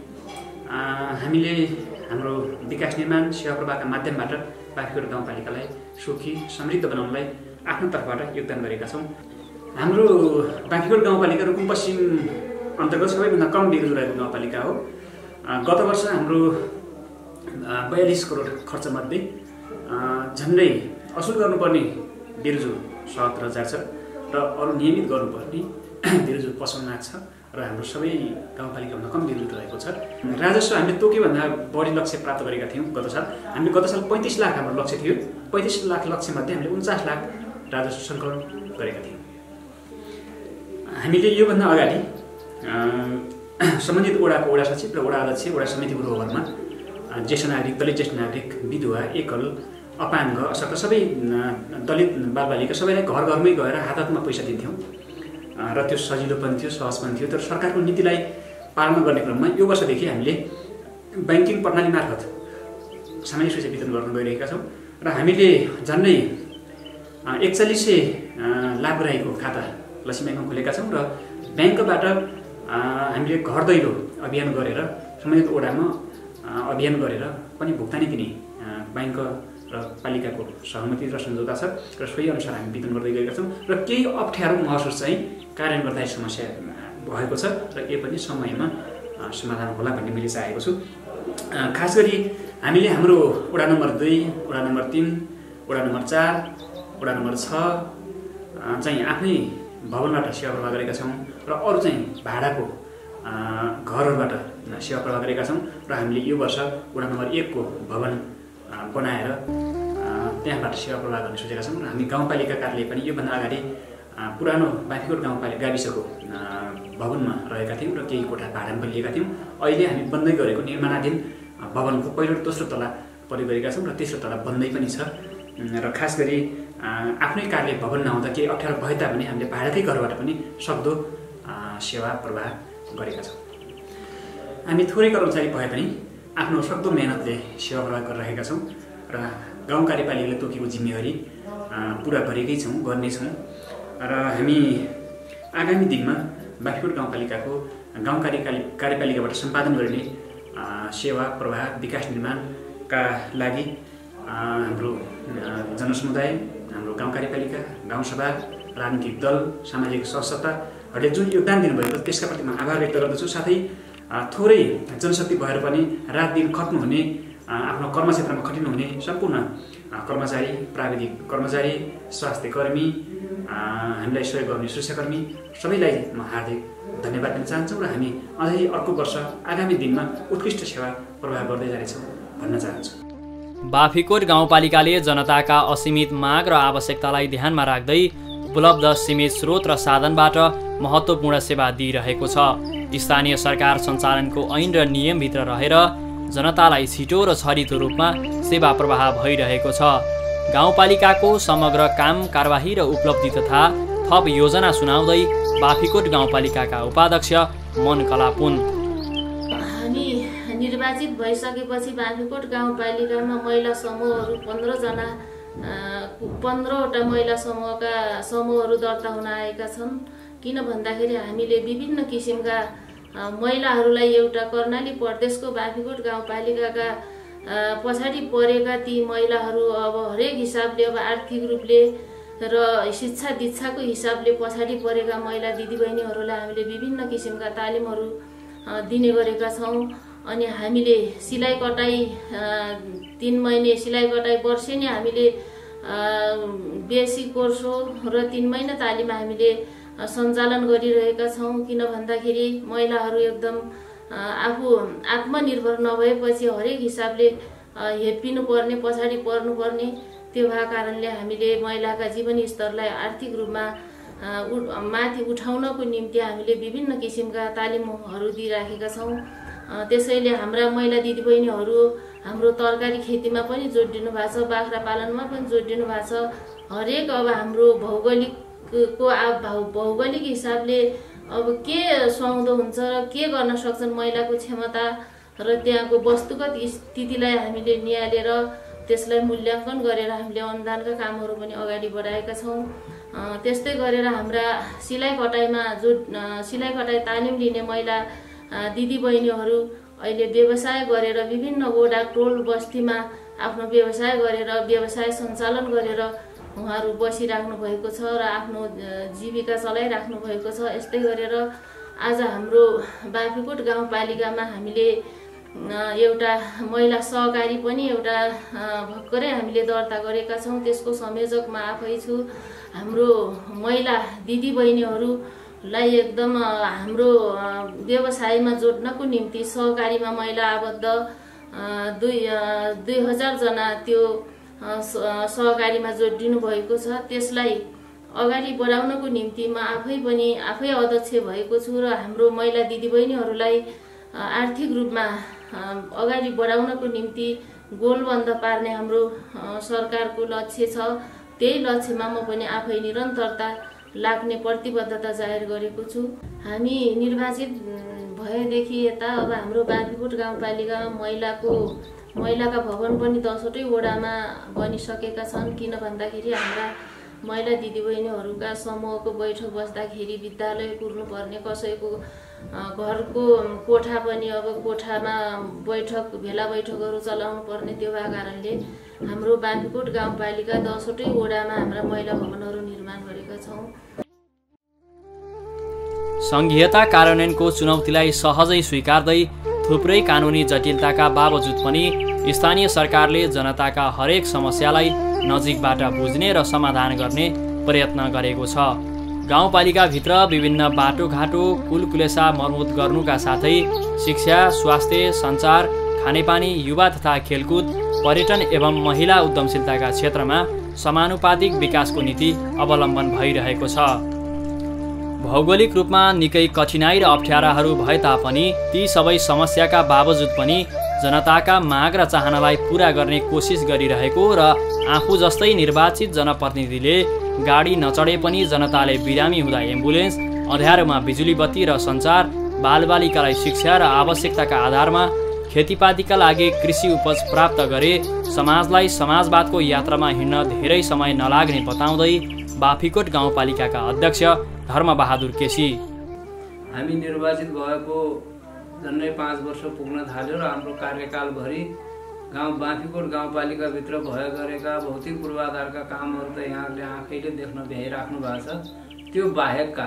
हामीले हाम्रो विकास निर्माण सेवा प्रवाहका माध्यमबाट बाफीकोट गाउँपालिकालाई सुखी, समृद्ध बनाउनलाई आफ्नो तर्फबाट योगदान गरेका छौँ। हाम्रो बाफीकोट गाउँपालिका रुकुम पश्चिम अन्तर्गत सबैभन्दा कम बेरोजगारीको गाउँपालिका हो। गत वर्ष हाम्रो बयालिस करोड खर्चमध्ये झन्डै असुल गर्नुपर्ने बेरोजु सत्तर हजार छ र अरू नियमित गर्नुपर्ने बेरोजु पचपन्न लाख छ र हाम्रो सबै गाउँपालिकाभन्दा कम बेरोजु रहेको छ। राजस्व हामीले तोकेभन्दा बढी लक्ष्य प्राप्त गरेका थियौँ गत साल। हामीले गत साल पैँतिस लाख हाम्रो लक्ष्य थियो। पैँतिस लाख लक्ष्यमध्ये हामीले उन्चास लाख राजस्व सङ्कलन गरेका थियौँ। हामीले योभन्दा अगाडि सम्बन्धित वडाको वडा सचिव र वडा अध्यक्ष, वडा समितिको रोहरमा ज्येष्ठ नागरिक, दलित ज्येष्ठ नागरिक, विधवा, एकल, अपाङ्ग, अशक्त सबै दलित बालबालिका सबैलाई घर घरमै गएर हात हातमा पैसा दिन्थ्यौँ। र त्यो सजिलो पनि थियो, सहज पनि थियो। तर सरकारको नीतिलाई पालना गर्ने क्रममा यो वर्षदेखि हामीले ब्याङ्किङ प्रणाली मार्फत सामाजिक सुरक्षा वितरण गर्न गइरहेका छौँ र हामीले झन्डै एकचालिस सय लाभग्राहीको खाता लक्ष्मी ब्याङ्कमा खोलेका छौँ र ब्याङ्कबाट हामीले घर दैलो अभियान गरेर सम्बन्धित वडामा अभियान गरेर पनि भुक्तानी दिने ब्याङ्क र पालिकाको सहमति र सम्झौता छ र सोही अनुसार हामी वितरण गर्दै गएका छौँ र केही अप्ठ्यारो महसुस चाहिँ कार्यान्वयन गर्दा समस्या भएको छ र यो पनि समयमा समाधान होला भन्ने मैले चाहेको छु। खास गरी हामीले हाम्रो वडा नम्बर दुई, वडा नम्बर तिन, वडा नम्बर चार, वडा नम्बर छ चाहिँ आफ्नै भवनबाट सेवा प्रवाह गरेका छौँ र अरू चाहिँ भाडाको घरहरूबाट सेवा प्रवाह गरेका छौँ र हामीले यो वर्ष वडा नम्बर एकको भवन बनाएर त्यहाँबाट सेवा प्रवाह गर्ने सोचेका छौँ र हामी गाउँपालिका कार्यालय पनि योभन्दा अगाडि पुरानो बाँफीकोट गाउँपालिका गाविसको भवनमा रहेका थियौँ र केही कोठा भाडामा पनि लिएका थियौँ। अहिले हामी बन्दै गरेको निर्माणाधीन भवनको पहिलो दोस्रो तला प्रयोग गरेका छौँ र तेस्रो तला बन्दै पनि छ र खास गरी आफ्नै कार्यालय भवन नहुँदा केही अप्ठ्यारो भए तापनि हामीले भाडाकै घरबाट पनि सक्दो सेवा प्रवाह गरेका छौँ। हामी थोरै कर्मचारी भए पनि आफ्नो सक्दो मेहनतले सेवा प्रवाह गरिरहेका छौँ र गाउँ कार्यपालिकाले तोकेको जिम्मेवारी पुरा गरेकै छौँ, गर्नेछौँ र हामी आगामी दिनमा बाँफीकोट गाउँपालिकाको गाउँ कार्यकाल कार्यपालिकाबाट सम्पादन गरिने सेवा प्रवाह विकास निर्माणका लागि हाम्रो जनसमुदाय, हाम्रो गाउँ कार्यपालिका, गाउँसभा, राजनीतिक दल, सामाजिक संस्थाहरूले जुन योगदान दिनुभएको त्यसका प्रति म आभार व्यक्त गर्दछु। साथै थोरै जनशक्ति भएर पनि रात दिन खट्नुहुने, आफ्नो कर्मक्षेत्रमा खटिनुहुने सम्पूर्ण कर्मचारी, प्राविधिक कर्मचारी, स्वास्थ्य कर्मी, हामीलाई सहयोग गर्ने सुरक्षाकर्मी सबैलाई म हार्दिक धन्यवाद दिन चाहन्छु र हामी अझै अर्को वर्ष आगामी दिनमा उत्कृष्ट सेवा प्रवाह गर्दै जानेछौँ भन्न चाहन्छु। बाँफीकोट गाउँपालिकाले जनताका असीमित माग र आवश्यकतालाई ध्यानमा राख्दै उपलब्ध सीमित स्रोत र साधनबाट महत्त्वपूर्ण सेवा दिइरहेको छ। स्थानीय सरकार सञ्चालनको ऐन र नियमभित्र रहेर जनतालाई छिटो र छरितो रूपमा सेवा प्रवाह भइरहेको छ। गाउँपालिकाको समग्र काम कारबाही र उपलब्धि तथा थप योजना सुनाउँदै बाँफीकोट गाउँपालिकाका उपाध्यक्ष मनकला पुन। हामी निर्वाचित भइसकेपछि बाँफीकोट गाउँपालिकामा महिला समूहहरू पन्ध्रजना पन्ध्रवटा महिला समूहका समूहहरू दर्ता हुन आएका छन्। किन भन्दाखेरि हामीले विभिन्न किसिमका महिलाहरूलाई एउटा कर्णाली प्रदेशको बाँफीकोट गाउँपालिकाका पछाडि परेका ती महिलाहरू अब हरेक हिसाबले अब आर्थिक रूपले र शिक्षा दीक्षाको हिसाबले पछाडि परेका महिला दिदीबहिनीहरूलाई हामीले विभिन्न किसिमका तालिमहरू दिने गरेका छौँ। अनि हामीले सिलाइ कटाई तीन महिने सिलाइ कटाई वर्षेनी हामीले बेसिक कोर्स हो र तीन महिना तालिम हामीले सञ्चालन गरिरहेका छौँ। किन भन्दाखेरि महिलाहरू एकदम आफू आत्मनिर्भर नभएपछि हरेक हिसाबले हेपिनु पर्ने, पछाडि पर्नुपर्ने, त्यो भएको कारणले हामीले महिलाका जीवन स्तरलाई आर्थिक रूपमा माथि उठाउनको निम्ति हामीले विभिन्न किसिमका तालिमहरू दिइराखेका छौँ। त्यसैले हाम्रा महिला दिदीबहिनीहरू हाम्रो तरकारी खेतीमा पनि जोड दिनु भएको छ, बाख्रा पालनमा पनि जोड दिनु भएको छ। हरेक अब हाम्रो भौगोलिकको भौगोलिक हिसाबले अब के सुहाउँदो हुन्छ र के गर्न सक्छन् महिलाको क्षमता र त्यहाँको वस्तुगत स्थितिलाई हामीले निहालेर त्यसलाई मूल्याङ्कन गरेर हामीले अनुदानका कामहरू पनि अगाडि बढाएका छौँ। त्यस्तै गरेर हाम्रा सिलाइ कटाइमा जो सिलाइ कटाइ तालिम लिने महिला दिदीबहिनीहरू अहिले व्यवसाय गरेर विभिन्न वडा टोल बस्तीमा आफ्नो व्यवसाय गरेर व्यवसाय सञ्चालन गरेर उहाँहरू बसिराख्नु भएको छ र आफ्नो जीविका चलाइराख्नु भएको छ। यस्तै गरेर आज हाम्रो बाँफीकोट गाउँपालिकामा हामीले एउटा महिला सहकारी पनि एउटा भर्खरै हामीले दर्ता गरेका छौँ। त्यसको संयोजक म आफै छु। हाम्रो महिला दिदीबहिनीहरूलाई एकदम हाम्रो व्यवसायमा जोड्नको निम्ति सहकारीमा महिला आबद्ध दुई दुई हजारजना त्यो सहकारीमा जोडिनु भएको छ। त्यसलाई अगाडि बढाउनको निम्ति म आफै पनि आफै अध्यक्ष भएको छु र हाम्रो महिला दिदीबहिनीहरूलाई आर्थिक रूपमा अगाडि बढाउनको निम्ति गोलबन्द पार्ने हाम्रो सरकारको लक्ष्य छ। त्यही लक्ष्यमा म पनि आफै निरन्तरता लाग्ने प्रतिबद्धता जाहेर गरेको छु। हामी निर्वाचित भएदेखि यता अब हाम्रो बाँफीकोट गाउँपालिकामा महिलाको महिलाका भवन पनि दसवटै वडामा बनिसकेका छन्। किन भन्दाखेरि हाम्रा महिला दिदीबहिनीहरूका समूहको बैठक बस्दाखेरि विद्यालय कुर्नुपर्ने, कसैको घरको कोठा पनि अब कोठामा बैठक भेला बैठकहरू चलाउनु पर्ने, त्यो भए कारणले हाम्रो बाँफीकोट गाउँपालिका दसवटै वडामा हाम्रा महिला भवनहरू निर्माण गरेका छौँ। सङ्घीयता कार्यान्वयनको चुनौतीलाई सहजै स्वीकार्दै थुप्रै कानुनी जटिलताका बावजुद पनि स्थानीय सरकारले जनताका हरेक समस्यालाई नजिकबाट बुझ्ने र समाधान गर्ने प्रयत्न गरेको छ। गाउँपालिकाभित्र विभिन्न बाटोघाटो कुलकुलेसा मर्मत गर्नुका साथै शिक्षा, स्वास्थ्य, सञ्चार, खानेपानी, युवा तथा खेलकुद, पर्यटन एवं महिला उद्यमशीलताका क्षेत्रमा समानुपातिक विकासको नीति अवलम्बन भइरहेको छ। भौगोलिक रूपमा निकै कठिनाई र अप्ठ्याराहरू भए तापनि ती सबै समस्याका बावजुद पनि जनताका माग र चाहनालाई पूरा गर्ने कोसिस गरिरहेको र आफू जस्तै निर्वाचित जनप्रतिनिधिले गाडी नचढे पनि जनताले बिरामी हुँदा एम्बुलेन्स, अँध्यारोमा बिजुली बत्ती र सञ्चार, बालबालिकालाई शिक्षा र आवश्यकताका आधारमा खेतीपातीका लागि कृषि उपज प्राप्त गरे समाजलाई समाजवादको यात्रामा हिँड्न धेरै समय नलाग्ने बताउँदै बाँफीकोट गाउँपालिकाका अध्यक्ष धर्मबहादुर केसी, हामी निर्वाचित भएको झन्डै पाँच वर्ष पुग्न थाल्यो र हाम्रो कार्यकालभरि गाउँ बाँफीकोट गाउँपालिकाभित्र भए गरेका भौतिक पूर्वाधारका कामहरू त यहाँले आँखैले देख्न भ्याइराख्नु भएको छ। त्यो बाहेकका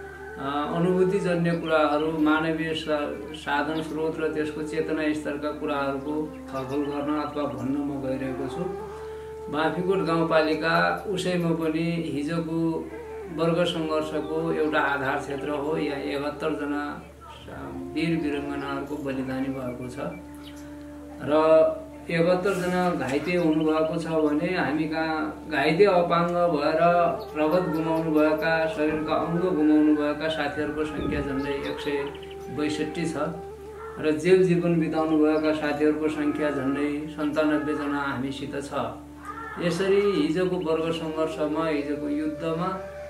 अनुभूतिजन्य कुराहरू, मानवीय साधन स्रोत र त्यसको चेतना स्तरका कुराहरूको छलफल गर्न अथवा भन्न म गइरहेको छु। बाँफीकोट गाउँपालिका उसैमा पनि हिजोको वर्ग सङ्घर्षको एउटा आधार क्षेत्र हो। यहाँ एकहत्तर जना वीर वीरङ्गनाहरूको बलिदानी भएको छ र एकहत्तर जना घाइते हुनुभएको छ भने हामी कहाँ घाइते अपाङ्ग भएर रगत गुमाउनु भएका, शरीरका अङ्ग गुमाउनु भएका साथीहरूको सङ्ख्या झन्डै एक सय बैसठी छ र जेल जीवन बिताउनु भएका साथीहरूको सङ्ख्या झन्डै सन्तानब्बे जना हामीसित छ। यसरी हिजोको वर्ग सङ्घर्षमा, हिजोको युद्धमा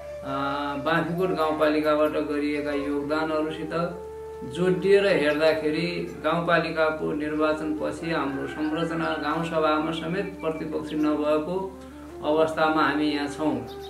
बाँफीकोट गाउँपालिकाबाट गरिएका योगदानहरूसित जोडिएर हेर्दाखेरि गाउँपालिकाको निर्वाचनपछि हाम्रो संरचना गाउँसभामा समेत प्रतिपक्ष नभएको अवस्थामा हामी यहाँ छौँ।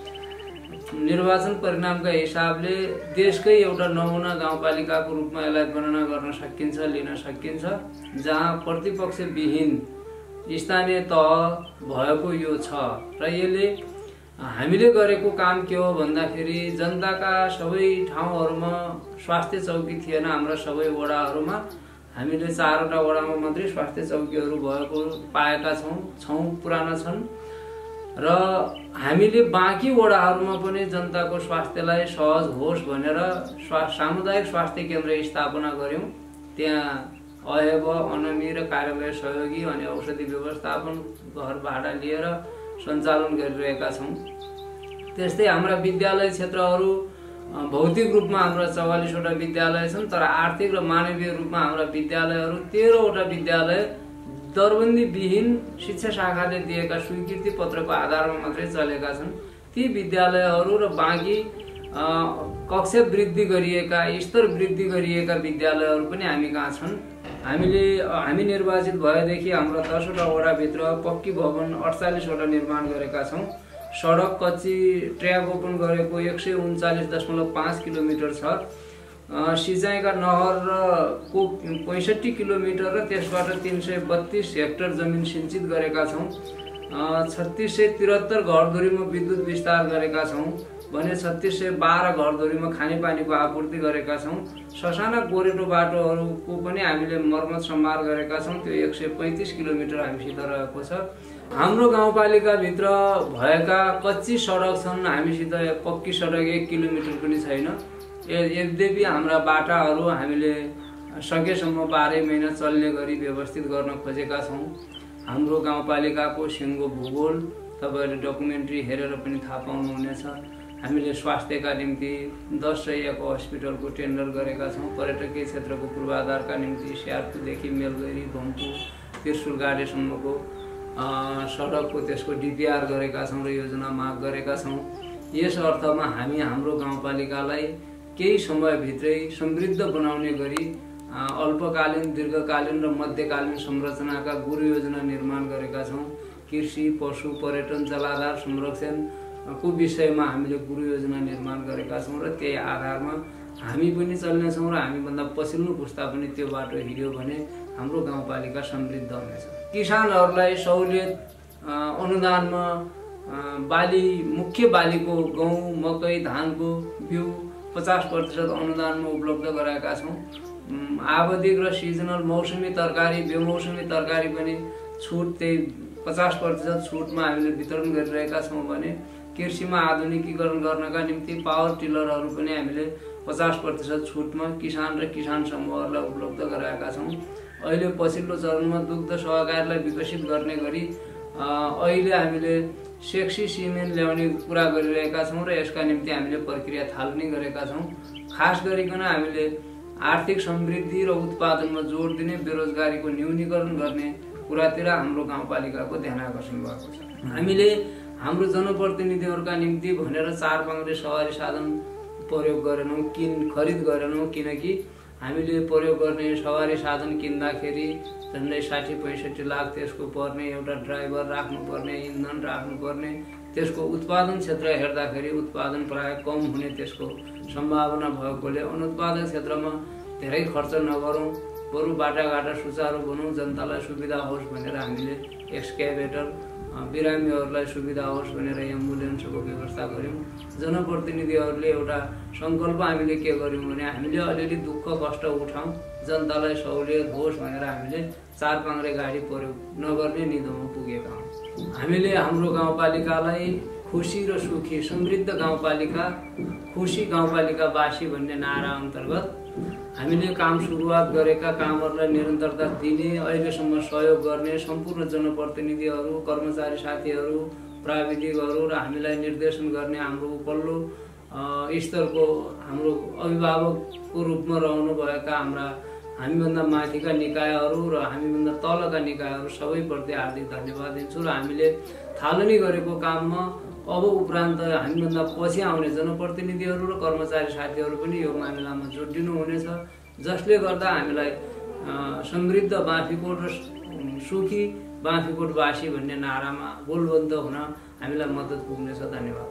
निर्वाचन परिणामका हिसाबले देशकै एउटा नमुना गाउँपालिकाको रूपमा यसलाई गणना गर्न सकिन्छ, लिन सकिन्छ, जहाँ प्रतिपक्षविहीन स्थानीय तह भएको यो छ। र यसले हामीले गरेको काम के हो भन्दाखेरि जनताका सबै ठाउँहरूमा स्वास्थ्य चौकी थिएन। हाम्रा सबै वडाहरूमा हामीले चारवटा वडामा मात्रै स्वास्थ्य चौकीहरू भएको पाएका छौँ छौँ पुराना छन् र हामीले बाँकी वडाहरूमा पनि जनताको स्वास्थ्यलाई सहज होस् भनेर स्वा सामुदायिक स्वास्थ्य केन्द्र स्थापना गऱ्यौँ। त्यहाँ अहेब, अनमी र कार्यालय सहयोगी अनि औषधि व्यवस्थापन घर भाडा लिएर सञ्चालन गरिरहेका छौँ। त्यस्तै हाम्रा विद्यालय क्षेत्रहरू भौतिक रूपमा हाम्रा चौवालिसवटा विद्यालय छन्, तर आर्थिक र मानवीय रूपमा हाम्रा विद्यालयहरू तेह्रवटा विद्यालय दरबन्दीविहीन शिक्षा शाखाले दिएका स्वीकृति पत्रको आधारमा मात्रै चलेका छन्। ती विद्यालयहरू र बाँकी कक्षा वृद्धि गरिएका, स्तर वृद्धि गरिएका विद्यालयहरू पनि हामी कहाँ छन्। हामीले हामी निर्वाचित भएदेखि हाम्रा दसवटा वडाभित्र पक्की भवन अडचालिसवटा निर्माण गरेका छौँ। सडक कच्ची ट्र्याक ओपन गरेको एक सय उन्चालिस दशमलव पाँच किलोमिटर छ। सिँचाइका नहरको पैँसठी किलोमिटर र त्यसबाट तिन सय बत्तिस हेक्टर जमिन सिंचित गरेका छौँ। छत्तिस सय त्रिहत्तर घरधुरीमा विद्युत विस्तार गरेका छौँ भने छत्तिस सय बाह्र घरधुरीमा खानेपानीको आपूर्ति गरेका छौँ। ससाना गोरेटो बाटोहरूको पनि हामीले मर्मत सम्हार गरेका छौँ। त्यो एक सय पैँतिस किलोमिटर हामीसित रहेको छ। हाम्रो गाउँपालिकाभित्र भएका कच्ची सडक छन्, हामीसित पक्की सडक एक किलोमिटर पनि छैन। यद्यपि हाम्रा बाटाहरू हामीले सकेसम्म बाह्रै महिना चल्ने गरी व्यवस्थित गर्न खोजेका छौँ। हाम्रो गाउँपालिकाको सिङ्गो भूगोल तपाईँहरूले डकुमेन्ट्री हेरेर पनि थाहा पाउनुहुनेछ। हामीले स्वास्थ्यका निम्ति दस सयको हस्पिटलको टेन्डर गरेका छौँ। पर्यटकीय क्षेत्रको पूर्वाधारका निम्ति स्यार्पुदेखि मेलगैरी, भम्पू, त्रिशुल गाडेसम्मको सडकको त्यसको डिपिआर गरेका छौँ र योजना माग गरेका छौँ। यस अर्थमा हामी हाम्रो गाउँपालिकालाई केही समयभित्रै समृद्ध बनाउने गरी अल्पकालीन, दीर्घकालीन र मध्यकालीन संरचनाका गुरु योजना निर्माण गरेका छौँ। कृषि, पशु, पर्यटन, जलाधार संरक्षणको विषयमा हामीले गुरु योजना निर्माण गरेका छौँ र त्यही आधारमा हामी पनि चल्नेछौँ र हामीभन्दा पछिल्लो पुस्ता पनि त्यो बाटो हिँड्यो भने हाम्रो गाउँपालिका समृद्ध हुनेछ। किसानहरूलाई सहुलियत अनुदानमा बाली, मुख्य बालीको गहुँ, मकै, धानको बिउ पचास प्रतिशत अनुदानमा उपलब्ध गराएका छौँ। आवधिक र सिजनल मौसमी तरकारी, बेमौसमी तरकारी पनि छुट त्यही पचास प्रतिशत छुटमा हामीले वितरण गरिरहेका छौँ भने कृषिमा आधुनिकीकरण गर्नका निम्ति पावर टिलरहरू पनि हामीले पचास प्रतिशत छुटमा किसान र किसान समूहहरूलाई उपलब्ध गराएका छौँ। अहिले पछिल्लो चरणमा दुग्ध सहकारीलाई विकसित गर्ने गरी अहिले हामीले सेक्सी सिमेन्ट ल्याउने कुरा गरिरहेका छौँ र यसका निम्ति हामीले प्रक्रिया थाल्ने गरेका छौँ। खास गरिकन हामीले आर्थिक समृद्धि र उत्पादनमा जोड दिने, बेरोजगारीको न्यूनीकरण गर्ने कुरातिर हाम्रो गाउँपालिकाको ध्यान आकर्षण भएको छ। हामीले हाम्रो जनप्रतिनिधिहरूका निम्ति भनेर चार पाङ्ग्रे सवारी साधन प्रयोग गरेनौँ, किन खरिद गरेनौँ, किनकि हामीले प्रयोग गर्ने सवारी साधन किन्दाखेरि झन्डै साठी पैँसठी लाख त्यसको पर्ने, एउटा ड्राइभर राख्नुपर्ने, इन्धन राख्नुपर्ने, त्यसको उत्पादन क्षेत्र हेर्दाखेरि उत्पादन प्राय कम हुने त्यसको सम्भावना भएकोले अनुत्पादन क्षेत्रमा धेरै खर्च नगरौँ, बरु बाटाघाटा सुचारू बनाउँ, जनतालाई सुविधा होस् भनेर हामीले एक्सकेभेटर, बिरामीहरूलाई सुविधा होस् भनेर एम्बुलेन्सको व्यवस्था गऱ्यौँ। जनप्रतिनिधिहरूले एउटा सङ्कल्प हामीले के गर्यौँ भने हामीले अलिअलि दुःख कष्ट उठाउँ, जनतालाई सहुलियत होस् भनेर हामीले चार पाङ्ग्रे गाडी प्रयोग नगर्ने निधोमा पुगेका हौँ। हामीले हाम्रो गाउँपालिकालाई खुसी र सुखी समृद्ध गाउँपालिका, खुसी गाउँपालिकावासी भन्ने नारा अन्तर्गत हामीले काम सुरुवात गरेका कामहरूलाई निरन्तरता दिने, अहिलेसम्म सहयोग गर्ने सम्पूर्ण जनप्रतिनिधिहरू, कर्मचारी साथीहरू, प्राविधिकहरू र हामीलाई निर्देशन गर्ने हाम्रो उपल्लो स्तरको हाम्रो अभिभावकको रूपमा रहनुभएका हाम्रा हामीभन्दा माथिका निकायहरू र हामीभन्दा तलका निकायहरू सबैप्रति हार्दिक धन्यवाद दिन्छु। र हामीले थालनी गरेको काममा अब उपरान्त हामीभन्दा पछि आउने जनप्रतिनिधिहरू र कर्मचारी साथीहरू पनि यो मामिलामा जोडिनु हुनेछ, जसले गर्दा हामीलाई समृद्ध बाँफीकोट र सुखी बाँफीकोटवासी भन्ने नारामा बोलबन्द हुन हामीलाई मद्दत पुग्नेछ। धन्यवाद।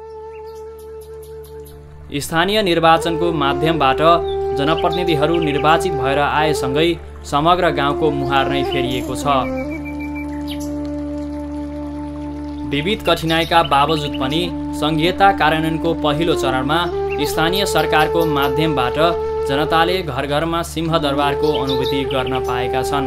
स्थानीय निर्वाचनको माध्यमबाट जनप्रतिनिधिहरू निर्वाचित भएर आएसँगै समग्र गाउँको मुहार नै फेरिएको छ। विविध कठिनाइका बावजुद पनि संघीयता कार्यान्वयनको पहिलो चरणमा स्थानीय सरकारको माध्यमबाट जनताले घर घरमा सिंहदरबारको अनुभूति गर्न पाएका छन्।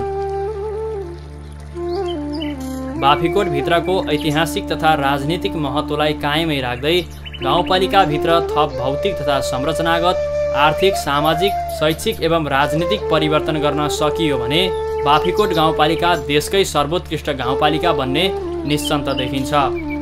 बाँफीकोटभित्रको ऐतिहासिक तथा राजनीतिक महत्त्वलाई कायमै राख्दै गाउँपालिकाभित्र थप भौतिक तथा संरचनागत, आर्थिक, सामाजिक, शैक्षिक एवं राजनीतिक परिवर्तन गर्न सकियो भने बाँफीकोट गाउँपालिका देशकै सर्वोत्कृष्ट गाउँपालिका बन्ने निश्चन्त देखिन्छ।